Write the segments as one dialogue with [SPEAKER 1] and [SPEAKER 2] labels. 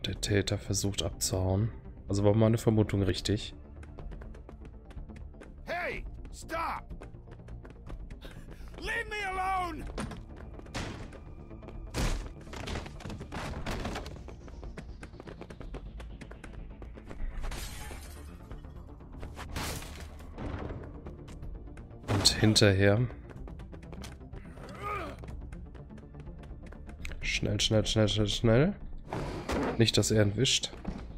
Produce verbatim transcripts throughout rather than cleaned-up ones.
[SPEAKER 1] Der Täter versucht abzuhauen. Also war meine Vermutung richtig.
[SPEAKER 2] Hey, stop! Leave me alone!
[SPEAKER 1] Und hinterher. Schnell, schnell, schnell, schnell, schnell. Nicht, dass er entwischt.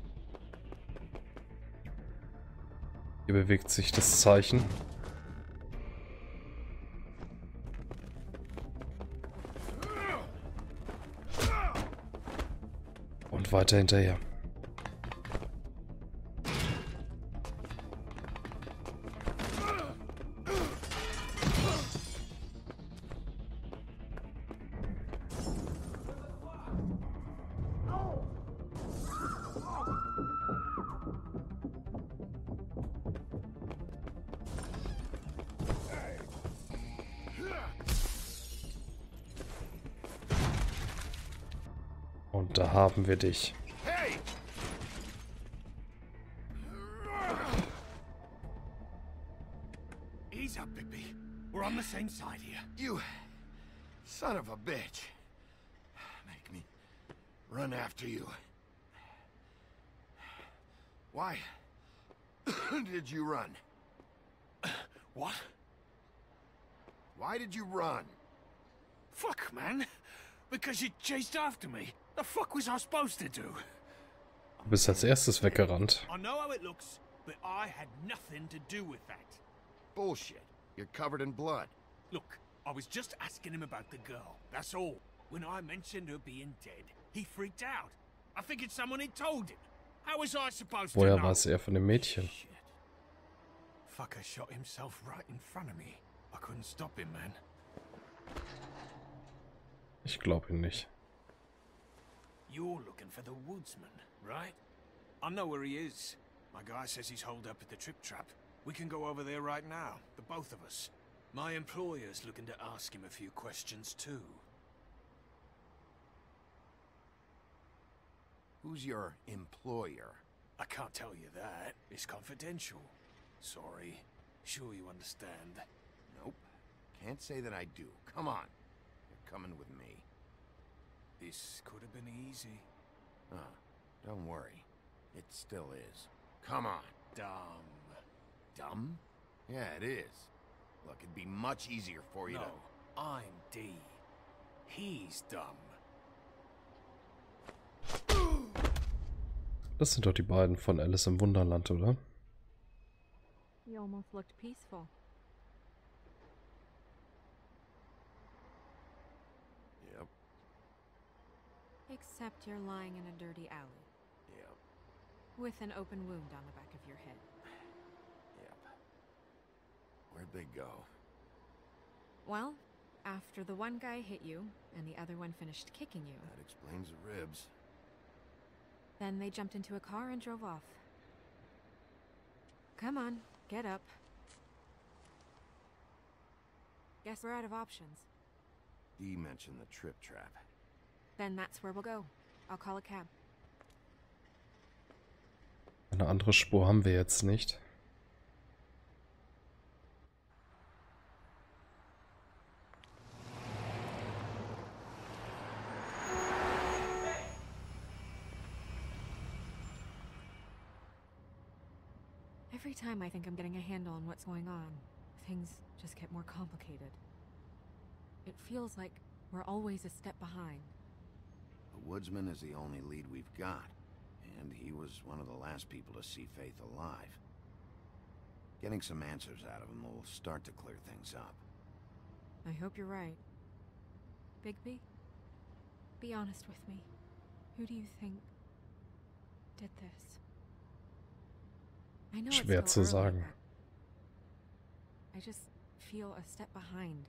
[SPEAKER 1] Hier bewegt sich das Zeichen. Und weiter hinterher. Und da haben wir dich.
[SPEAKER 2] Hey! Ease up, Bigby. We're on the same side here. You son of a bitch. Make me run after you. Why did you run? What? Why did you run? Fuck, man. Because you chased after me. The fuck was I supposed to do?
[SPEAKER 1] Du bist als erstes weggerannt.
[SPEAKER 2] I know how it looks, but I had nothing to do with that. Bullshit. You're covered in blood. Look, I was just asking him about the girl. That's all. When I mentioned her being dead, he freaked out. I figured someone had told him. How was I supposed to know?
[SPEAKER 1] Woher weiß er von dem Mädchen?
[SPEAKER 2] Shit. Fucker shot himself right in front of me. I couldn't stop him, man.
[SPEAKER 1] Ich glaube ihn nicht.
[SPEAKER 2] You're looking for the woodsman, right? I know where he is. My guy says he's holed up at the Trip Trap. We can go over there right now, the both of us. My employer's looking to ask him a few questions too. Who's your employer? I can't tell you that. It's confidential. Sorry. Sure you understand. Nope. Can't say that I do. Come on. You're coming with me. This could have been easy. Ah, don't worry. It still is. Come on. Dumb. Dumb? Yeah, it is. Look, it'd be much easier for you
[SPEAKER 3] No,
[SPEAKER 2] to... I'm D. He's dumb.
[SPEAKER 1] Das sind doch die beiden von Alice im Wunderland, oder?
[SPEAKER 4] You almost looked peaceful.
[SPEAKER 2] Yep,
[SPEAKER 4] Except you're lying in a dirty alley.
[SPEAKER 2] yep,
[SPEAKER 4] With an open wound on the back of your head.
[SPEAKER 2] yep. Where'd they go?
[SPEAKER 4] Well, after the one guy hit you, and the other one finished kicking you,
[SPEAKER 2] That explains the ribs.
[SPEAKER 4] then they jumped into a car and drove off. Come on, get up. Guess we're out of options.
[SPEAKER 2] Dee mentioned the Trip Trap.
[SPEAKER 4] Then that's where we'll go. I'll call a cab.
[SPEAKER 1] Eine andere Spur haben wir jetzt nicht.
[SPEAKER 4] Every time I think I'm getting a handle on what's going on, things just get more complicated. It feels like we're always a step behind.
[SPEAKER 2] The woodsman is the only lead we've got, and he was one of the last people to see Faith alive. Getting some answers out of him will start to clear things up.
[SPEAKER 4] I hope you're right. Bigby, be honest with me. Who do you think did this? I know
[SPEAKER 1] Schwer
[SPEAKER 4] it's
[SPEAKER 1] zu
[SPEAKER 4] still early,
[SPEAKER 1] sagen.
[SPEAKER 4] but I just feel a step behind.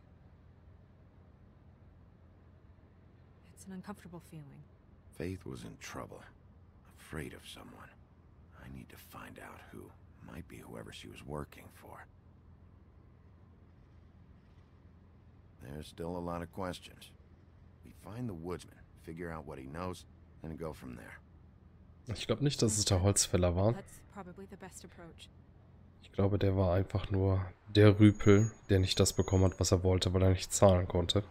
[SPEAKER 4] It's an uncomfortable feeling.
[SPEAKER 2] Faith was in trouble, afraid of someone. I need to find out who. Might be whoever she was working for. There's still a lot of questions. We find the woodsman, figure out what he knows, and go from there.
[SPEAKER 1] Ich glaube nicht, dass es der Holzfäller war.
[SPEAKER 4] That's probably the best approach.
[SPEAKER 1] Ich glaube, der war einfach nur der Rüpel, der nicht das bekommen hat, was er wollte, weil er nicht zahlen konnte.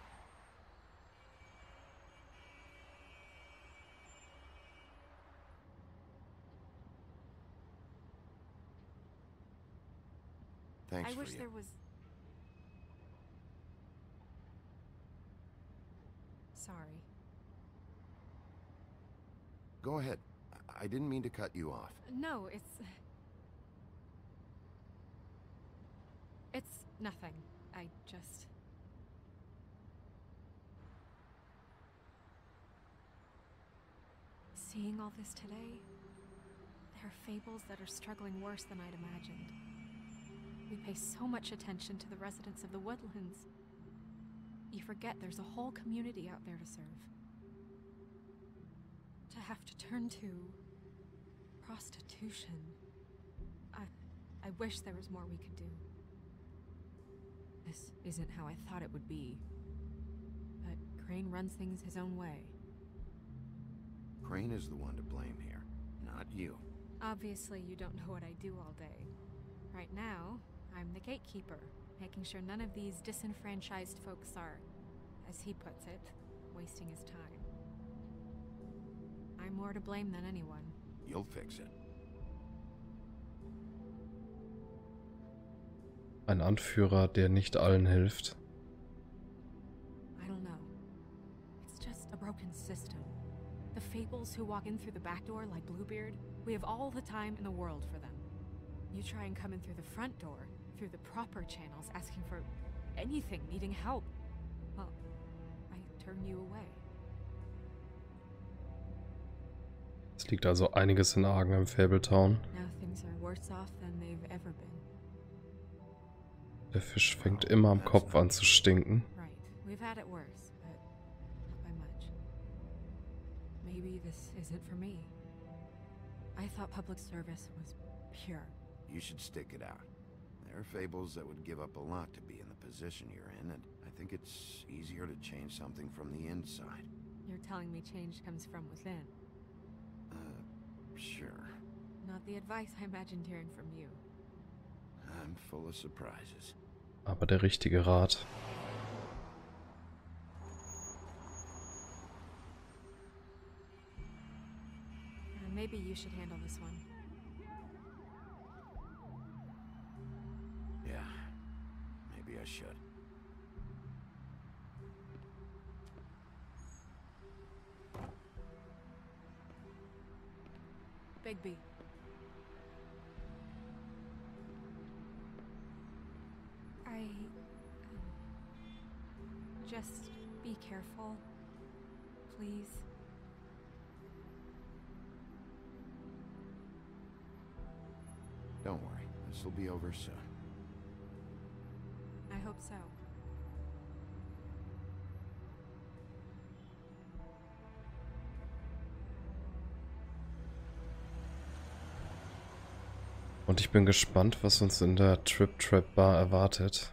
[SPEAKER 2] Thanks
[SPEAKER 4] I
[SPEAKER 2] for
[SPEAKER 4] wish
[SPEAKER 2] you.
[SPEAKER 4] there was... Sorry.
[SPEAKER 2] Go ahead. I I didn't mean to cut you off.
[SPEAKER 4] No, it's... It's nothing. I just... Seeing all this today, there are fables that are struggling worse than I'd imagined. We pay so much attention to the residents of the woodlands. You forget there's a whole community out there to serve. To have to turn to prostitution. I I wish there was more we could do. This isn't how I thought it would be. But Crane runs things his own way.
[SPEAKER 2] Crane is the one to blame here, not you.
[SPEAKER 4] Obviously, you don't know what I do all day. Right now, I'm the gatekeeper, making sure none of these disenfranchised folks are, as he puts it, wasting his time. I'm more to blame than anyone.
[SPEAKER 2] You'll fix it.
[SPEAKER 1] Ein Anführer, der nicht allen hilft.
[SPEAKER 4] I don't know. It's just a broken system. The fables who walk in through the back door like Bluebeard, we have all the time in the world for them. You try and come in through the front door, through the proper channels, asking for anything, needing help. Well, I turn you away.
[SPEAKER 1] Es liegt also einiges in Argen im Fabletown.
[SPEAKER 4] Now things are worse off than they've ever been.
[SPEAKER 1] Der Fisch fängt immer am Kopf an zu stinken.
[SPEAKER 4] Right. We've had it worse, but not by much. Maybe this isn't for me. I thought public service was pure.
[SPEAKER 2] You should stick it out. There are fables that would give up a lot to be in the position you're in, and I think it's easier to change something from the inside.
[SPEAKER 4] You're telling me change comes from within.
[SPEAKER 2] Uh, sure.
[SPEAKER 4] Not the advice I imagined hearing from you.
[SPEAKER 2] I'm full of surprises.
[SPEAKER 1] Aber der richtige Rat.
[SPEAKER 4] Uh, maybe you should handle this one.
[SPEAKER 2] Yeah, maybe I should.
[SPEAKER 4] Bigby. I... Um, just be careful, please.
[SPEAKER 2] Don't worry, this will be over soon.
[SPEAKER 4] I hope so.
[SPEAKER 1] Und ich bin gespannt, was uns in der Trip Trap Bar erwartet.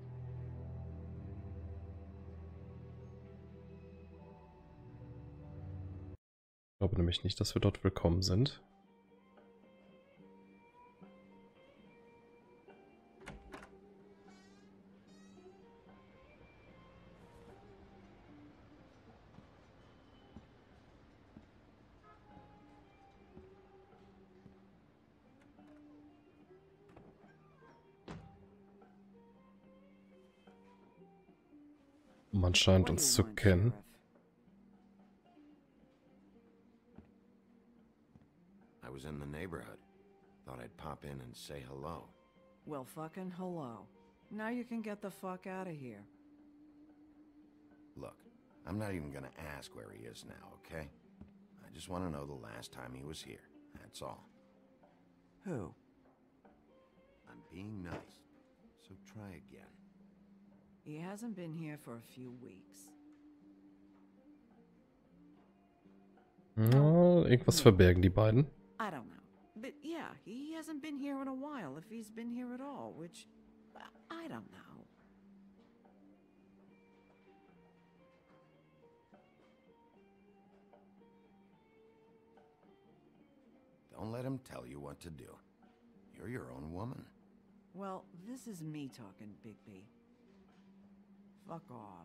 [SPEAKER 1] Ich glaube nämlich nicht, dass wir dort willkommen sind. Man scheint uns zu kennen.
[SPEAKER 2] I was in the neighborhood. Thought I'd pop in and say hello.
[SPEAKER 3] Well, fucking hello. Now you can get the fuck out of here.
[SPEAKER 2] Look, I'm not even gonna ask where he is now, okay? I just want to know the last time he was here. That's all.
[SPEAKER 3] Who?
[SPEAKER 2] I'm being nice, so try again.
[SPEAKER 3] He hasn't been here for a few weeks.
[SPEAKER 1] Ja, irgendwas verbergen die beiden.
[SPEAKER 3] I don't know. But yeah, he hasn't been here in a while, if he's been here at all, which... I don't know.
[SPEAKER 2] Don't let him tell you what to do. You're your own woman.
[SPEAKER 3] Well, this is me talking, Bigby. Fuck off.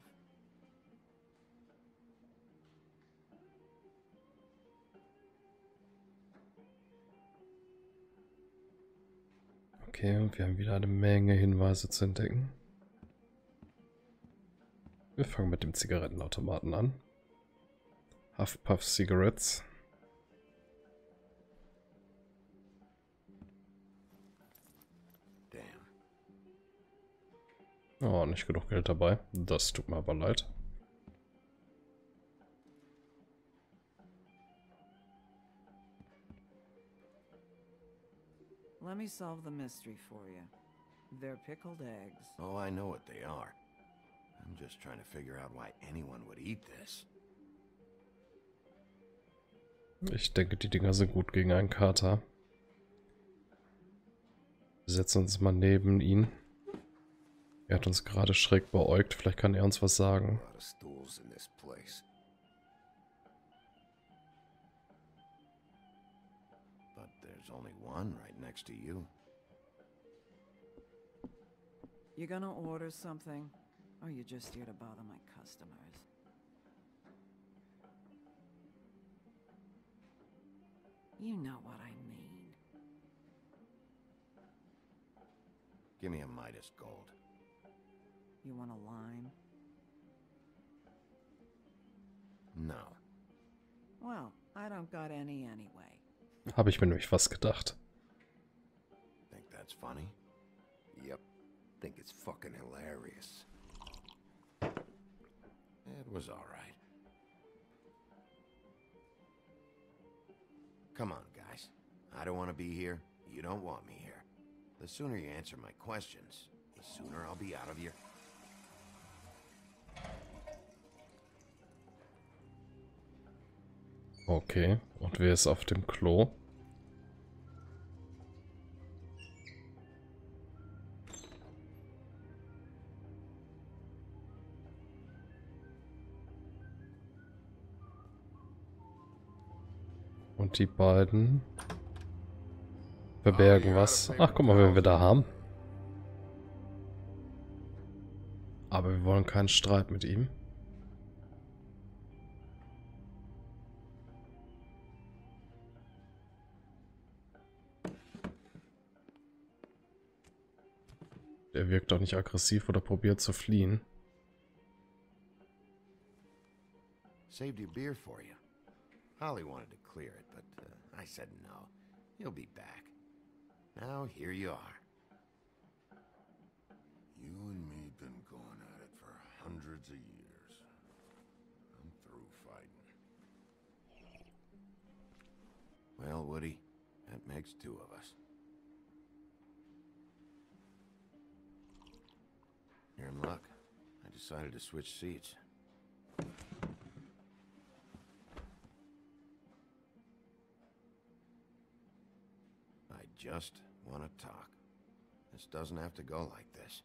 [SPEAKER 1] Okay, und wir haben wieder eine Menge Hinweise zu entdecken. Wir fangen mit dem Zigarettenautomaten an. Huff-Puff Cigarettes.
[SPEAKER 2] Damn.
[SPEAKER 1] Oh, nicht genug Geld dabei. Das tut mir aber leid.
[SPEAKER 3] Let me solve the mystery for you. They're pickled eggs.
[SPEAKER 2] Oh, I know what they are. I'm just trying to figure out why anyone would eat this.
[SPEAKER 1] Ich denke, die Dinger sind gut gegen einen Kater. Wir setzen uns mal neben ihn. Er hat uns gerade schräg beäugt. Vielleicht kann er uns was sagen.
[SPEAKER 2] A lot of stools in this place. But there's only one right next to you.
[SPEAKER 3] You gonna order something? Or you just here to bother my customers? You know what I mean.
[SPEAKER 2] Give me a Midas Gold.
[SPEAKER 3] You want a lime?
[SPEAKER 2] No.
[SPEAKER 3] Well, I don't got any anyway.
[SPEAKER 1] Habe ich mir nämlich fast gedacht.
[SPEAKER 2] Think that's funny? Yep. Think it's fucking hilarious. It was all right. Come on, guys. I don't want to be here. You don't want me here. The sooner you answer my questions, the sooner I'll be out of here.
[SPEAKER 1] Okay, und wer ist auf dem Klo? Und die beiden verbergen was. Ach, guck mal, wen wir da haben. Aber wir wollen keinen Streit mit ihm. Der wirkt doch nicht aggressiv oder probiert zu fliehen.
[SPEAKER 2] Saved your beer for you. Holly wanted to clear it, but uh, I said no. You'll be back. Now here you are.
[SPEAKER 5] You and me been going at it for hundreds of years. I'm through fighting.
[SPEAKER 2] Well, Woody, that makes two of us. You're in luck. I decided to switch seats. I just want to talk. This doesn't have to go like this.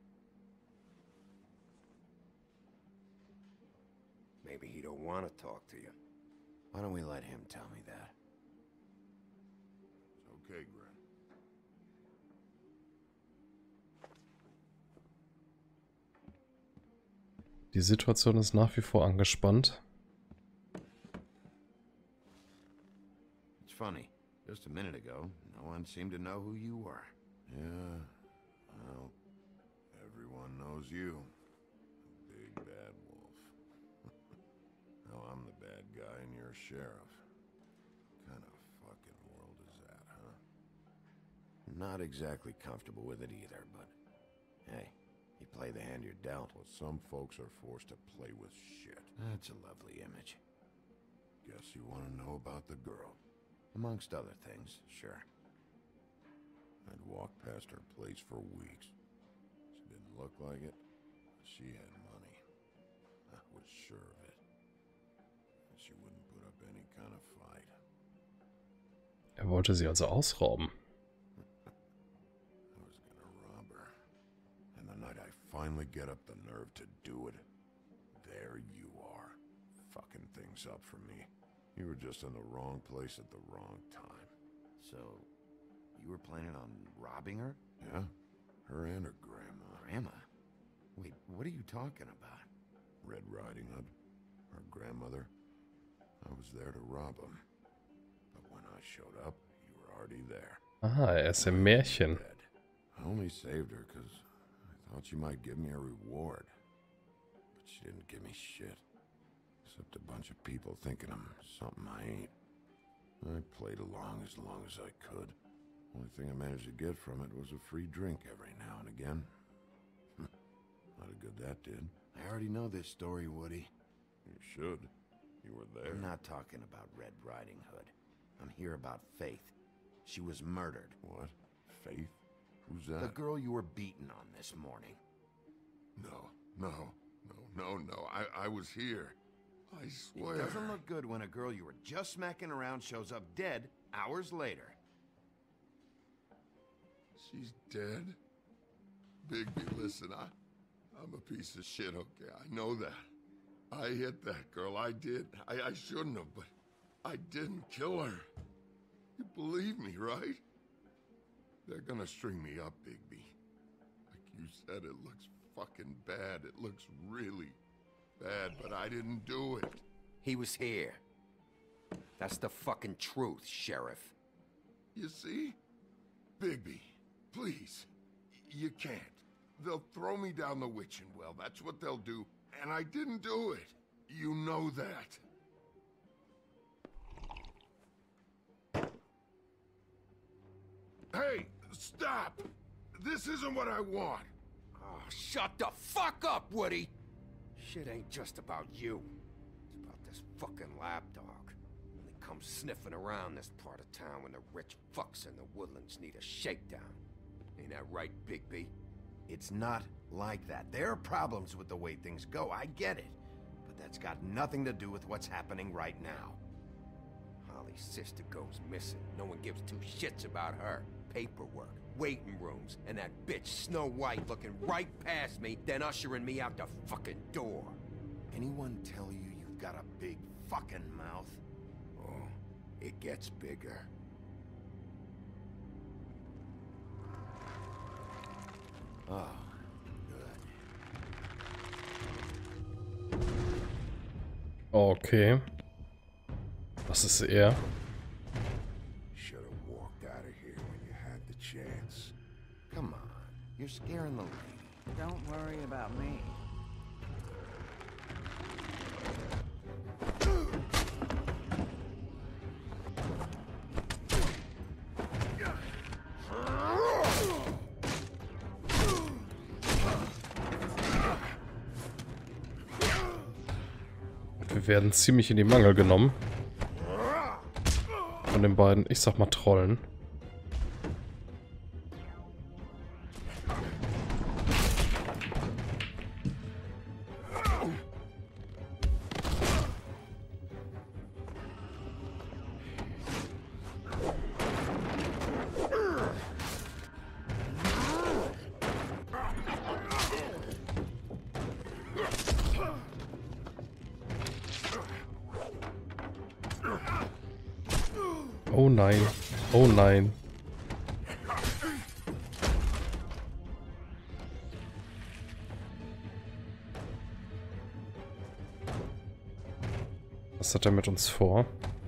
[SPEAKER 2] Maybe he don't want to talk to you. Why don't we let him tell me that?
[SPEAKER 5] It's okay, Gren.
[SPEAKER 1] Die Situation ist nach wie vor angespannt.
[SPEAKER 2] It's funny. Just a minute ago, no one seemed to know who you were.
[SPEAKER 5] Yeah, well, everyone knows you. The big bad wolf. Now I'm the bad guy and you're sheriff. What kind of fucking world is that, huh?
[SPEAKER 2] Not exactly comfortable with it either, but hey, you play the hand you're dealt.
[SPEAKER 5] Well, some folks are forced to play with shit.
[SPEAKER 2] That's a lovely image.
[SPEAKER 5] Guess you want to know about the girl.
[SPEAKER 2] Amongst other things, sure.
[SPEAKER 5] I'd walked past her place for weeks. She didn't look like it. She had money. I was sure of it. And she wouldn't put up any kind of fight.
[SPEAKER 1] Er wollte sie also ausrauben.
[SPEAKER 5] I was gonna rob her. And the night I finally get up the nerve to do it, there you are, fucking things up for me. You were just in the wrong place at the wrong time.
[SPEAKER 2] So, you were planning on robbing her?
[SPEAKER 5] Yeah, her and her grandma.
[SPEAKER 2] Grandma? Wait, what are you talking about?
[SPEAKER 5] Red Riding Hood, her grandmother. I was there to rob them. But when I showed up, you were already there.
[SPEAKER 1] Aha, er ist im Märchen.
[SPEAKER 5] Dead. I only saved her because I thought she might give me a reward. But she didn't give me shit. Except a bunch of people thinking I'm something I ain't. I played along as long as I could. Only thing I managed to get from it was a free drink every now and again. Not a good that did.
[SPEAKER 2] I already know this story, Woody.
[SPEAKER 5] You should. You were there.
[SPEAKER 2] I'm not talking about Red Riding Hood. I'm here about Faith. She was murdered.
[SPEAKER 5] What? Faith? Who's that?
[SPEAKER 2] The girl you were beaten on this morning.
[SPEAKER 5] No, no, no, no, no. I, I was here. I swear.
[SPEAKER 2] It doesn't look good when a girl you were just smacking around shows up dead hours later.
[SPEAKER 5] She's dead? Bigby, listen, I, I'm a piece of shit, okay? I know that. I hit that girl, I did. I, I shouldn't have, but I didn't kill her. You believe me, right? They're gonna string me up, Bigby. Like you said, it looks fucking bad. It looks really bad, but I didn't do it.
[SPEAKER 2] He was here. That's the fucking truth, Sheriff.
[SPEAKER 5] You see? Bigby, please. Y- you can't. They'll throw me down the witching well. That's what they'll do. And I didn't do it. You know that. Hey, stop! This isn't what I want.
[SPEAKER 2] Oh, shut the fuck up, Woody! Shit ain't just about you. It's about this fucking lapdog. When they come sniffing around this part of town when the rich fucks in the woodlands need a shakedown. Ain't that right, Bigby? It's not like that. There are problems with the way things go, I get it. But that's got nothing to do with what's happening right now. Holly's sister goes missing. No one gives two shits about her. Paperwork, waiting rooms, and that bitch Snow White looking right past me, then ushering me out the fucking door. Anyone tell you you've got a big fucking mouth? Oh, it gets bigger. Oh, good.
[SPEAKER 1] Okay. Was ist er?
[SPEAKER 5] Should have walked out of here when you had the chance.
[SPEAKER 2] Come on, you're scaring the lady.
[SPEAKER 3] Don't worry about me.
[SPEAKER 1] Wir werden ziemlich in die Mangel genommen. Von den beiden, ich sag mal, Trollen. Oh nein. Oh nein. Was hat er mit uns vor?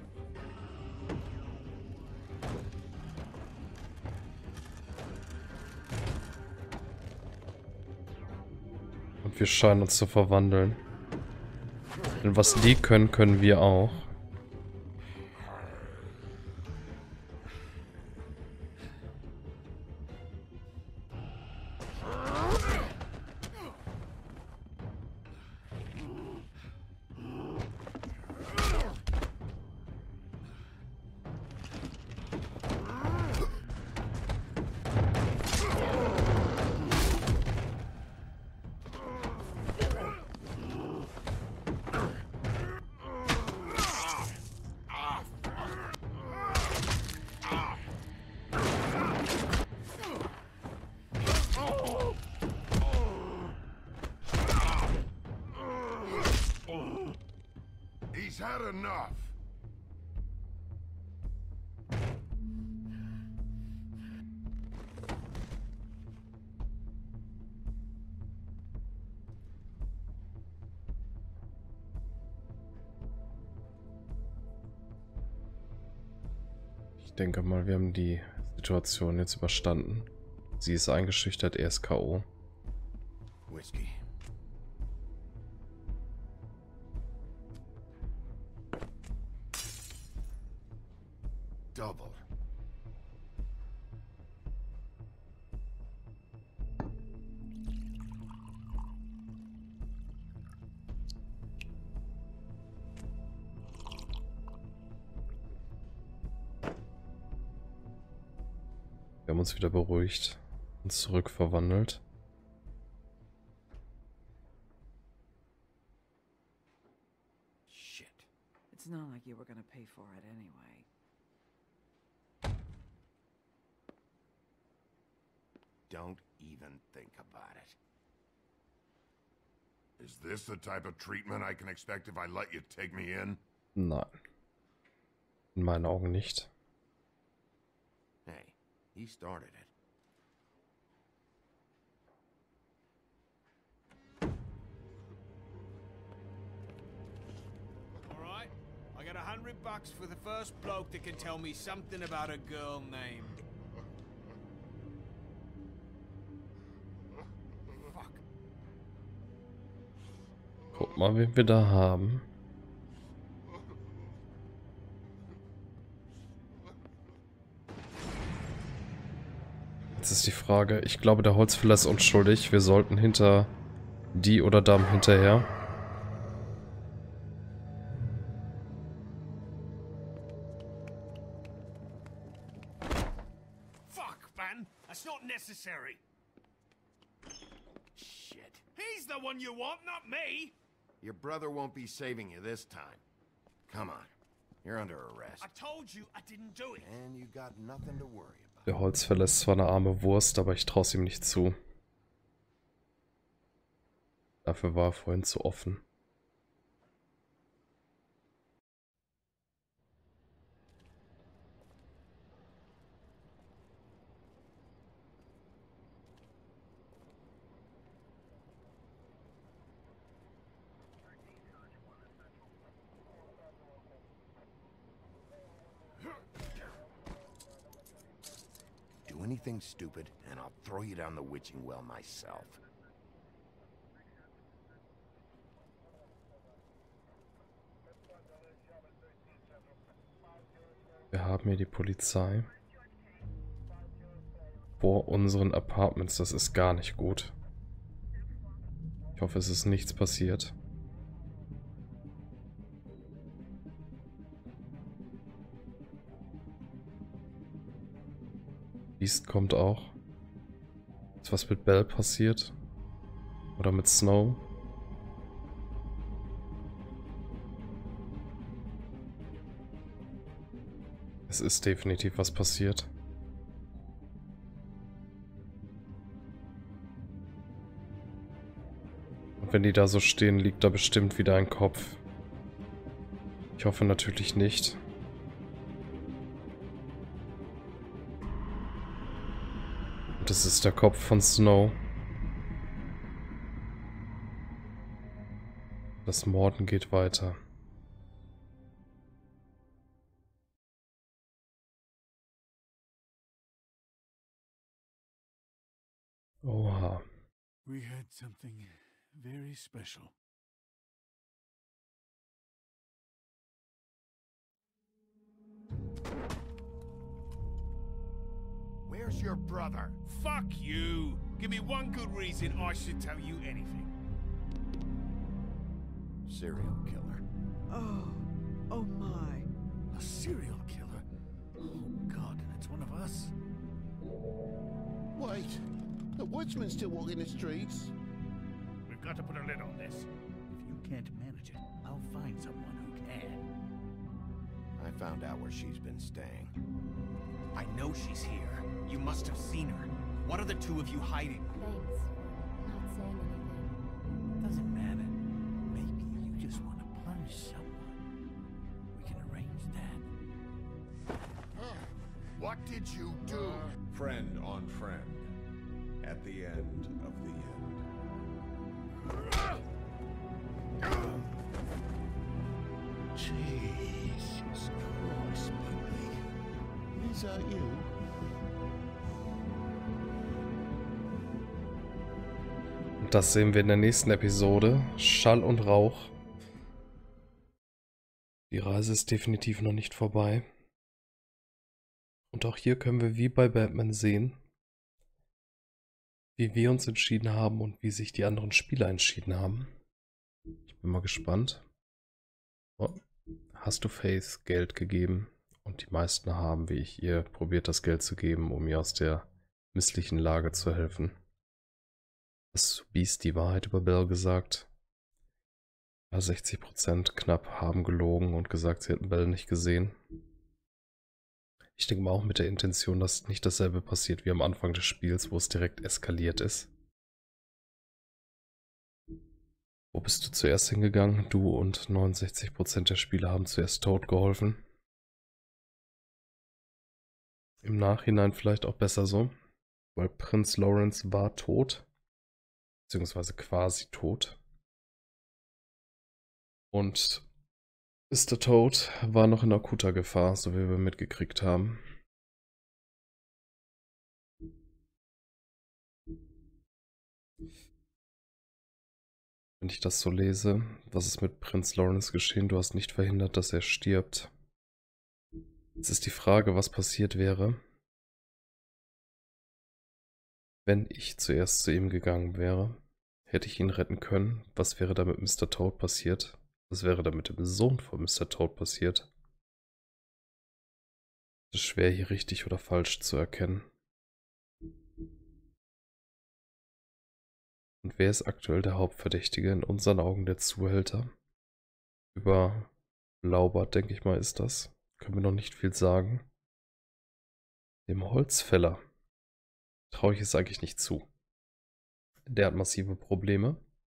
[SPEAKER 1] Und wir scheinen uns zu verwandeln. Denn was die können, können wir auch.
[SPEAKER 5] He's had enough.
[SPEAKER 1] denke mal, wir haben die Situation jetzt überstanden. Sie ist eingeschüchtert, er ist K O
[SPEAKER 2] Whiskey. Double.
[SPEAKER 1] Wir haben uns wieder beruhigt und zurückverwandelt.
[SPEAKER 2] Shit.
[SPEAKER 3] It's not like you were gonna pay for it anyway.
[SPEAKER 2] Don't even think about it.
[SPEAKER 5] Is this the type of treatment I can expect if I let you take me in?
[SPEAKER 1] Nein. In meinen Augen nicht.
[SPEAKER 2] Hey, he started it.
[SPEAKER 6] Alright, I got a hundred bucks for the first bloke that can tell me something about a girl named... Fuck.
[SPEAKER 1] Guck mal, wen wir da haben. Jetzt ist die Frage, ich glaube, der Holzfäller ist unschuldig. Wir sollten hinter die oder Dame hinterher.
[SPEAKER 6] Fuck, man! That's not necessary!
[SPEAKER 2] Shit.
[SPEAKER 6] He's the one you want, not me!
[SPEAKER 2] Your brother won't be saving you this time. Come on. You're under arrest.
[SPEAKER 6] I told you I didn't do it.
[SPEAKER 2] And you got nothing to worry about.
[SPEAKER 1] Der Holzfäller ist zwar eine arme Wurst, aber ich traue es ihm nicht zu. Dafür war er vorhin zu offen.
[SPEAKER 2] Do anything stupid, and I'll throw you down the witching well myself.
[SPEAKER 1] Wir haben hier die Polizei. Vor unseren Apartments, das ist gar nicht gut. Ich hoffe, es ist nichts passiert. Beast kommt auch. Ist was mit Belle passiert? Oder mit Snow? Es ist definitiv was passiert. Und wenn die da so stehen, liegt da bestimmt wieder ein Kopf. Ich hoffe natürlich nicht. Das ist der Kopf von Snow. Das Morden geht weiter. Oha.
[SPEAKER 6] We had something very special.
[SPEAKER 2] Where's your brother?
[SPEAKER 6] Fuck you! Give me one good reason I should tell you anything.
[SPEAKER 2] Serial killer.
[SPEAKER 3] Oh, oh my.
[SPEAKER 6] A serial killer? Oh god, and it's one of us?
[SPEAKER 7] Wait, the woodsman's still walking the streets.
[SPEAKER 6] We've got to put a lid on this. If you can't manage it, I'll find someone who can.
[SPEAKER 2] I found out where she's been staying.
[SPEAKER 6] I know she's here. You must have seen her. What are the two of you hiding?
[SPEAKER 8] Thanks for not saying anything.
[SPEAKER 6] Doesn't matter. Maybe you just want to punish someone. We can arrange that.
[SPEAKER 5] What did you do?
[SPEAKER 9] Friend on friend. At the end of the end.
[SPEAKER 7] Jesus Christ, baby. Is that you?
[SPEAKER 1] Und das sehen wir in der nächsten Episode. Schall und Rauch. Die Reise ist definitiv noch nicht vorbei. Und auch hier können wir wie bei Batman sehen, wie wir uns entschieden haben und wie sich die anderen Spieler entschieden haben. Ich bin mal gespannt. Oh. Hast du Faith Geld gegeben? Und die meisten haben, wie ich, ihr probiert das Geld zu geben, um ihr aus der misslichen Lage zu helfen. Hast du Beast die Wahrheit über Belle gesagt? Ja, sechzig Prozent knapp haben gelogen und gesagt, sie hätten Belle nicht gesehen. Ich denke mal auch mit der Intention, dass nicht dasselbe passiert wie am Anfang des Spiels, wo es direkt eskaliert ist. Wo bist du zuerst hingegangen? Du und neunundsechzig Prozent der Spieler haben zuerst Toad geholfen. Im Nachhinein vielleicht auch besser so, weil Prinz Lawrence war tot, beziehungsweise quasi tot. Und Mister Toad war noch in akuter Gefahr, so wie wir mitgekriegt haben. Wenn ich das so lese, was ist mit Prinz Lawrence geschehen? Du hast nicht verhindert, dass er stirbt. Jetzt ist die Frage, was passiert wäre, wenn ich zuerst zu ihm gegangen wäre. Hätte ich ihn retten können? Was wäre da mit Mister Toad passiert? Was wäre da mit dem Sohn von Mister Toad passiert? Es ist schwer, hier richtig oder falsch zu erkennen. Und wer ist aktuell der Hauptverdächtige? In unseren Augen der Zuhälter. Über Laubert, denke ich mal, ist das. Können wir noch nicht viel sagen. Dem Holzfäller traue ich es eigentlich nicht zu. Der hat massive Probleme.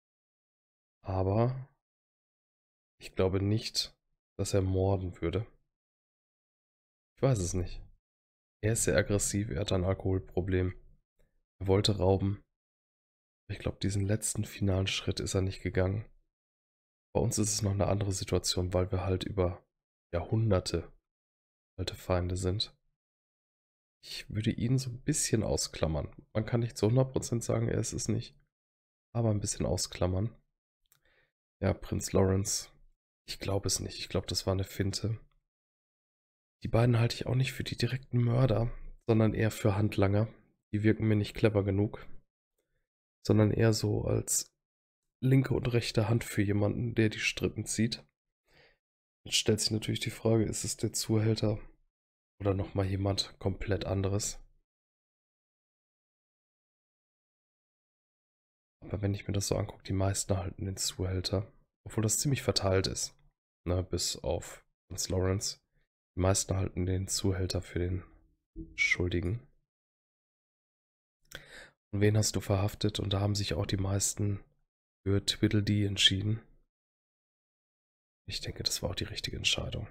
[SPEAKER 1] Aber ich glaube nicht, dass er morden würde. Ich weiß es nicht. Er ist sehr aggressiv, er hat ein Alkoholproblem. Er wollte rauben. Ich glaube, diesen letzten finalen Schritt ist er nicht gegangen. Bei uns ist es noch eine andere Situation, weil wir halt über Jahrhunderte alte Feinde sind. Ich würde ihn so ein bisschen ausklammern. Man kann nicht zu hundert Prozent sagen, er ist es nicht. Aber ein bisschen ausklammern. Ja, Prinz Lawrence. Ich glaube es nicht. Ich glaube, das war eine Finte. Die beiden halte ich auch nicht für die direkten Mörder, sondern eher für Handlanger. Die wirken mir nicht clever genug. Sondern eher so als linke und rechte Hand für jemanden, der die Strippen zieht. Jetzt stellt sich natürlich die Frage, ist es der Zuhälter oder nochmal jemand komplett anderes? Aber wenn ich mir das so angucke, die meisten halten den Zuhälter, obwohl das ziemlich verteilt ist, ne, bis auf Prinz Lawrence. Die meisten halten den Zuhälter für den Schuldigen. Und wen hast du verhaftet? Und da haben sich auch die meisten für Tweedledee entschieden. Ich denke, das war auch die richtige Entscheidung.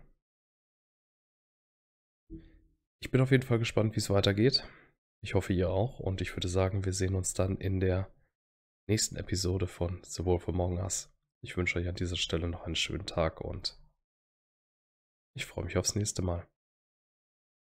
[SPEAKER 1] Ich bin auf jeden Fall gespannt, wie es weitergeht. Ich hoffe, ihr auch. Und ich würde sagen, wir sehen uns dann in der nächsten Episode von The Wolf Among Us. Ich wünsche euch an dieser Stelle noch einen schönen Tag und ich freue mich aufs nächste Mal.